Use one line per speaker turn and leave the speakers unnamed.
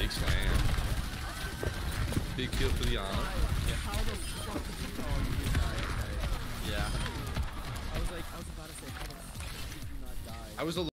Big slam. Big kill for the arm.
How the fuck did you know you didn't die? Okay.
Yeah.
I was about to say, how the fuck did you not die?
I was a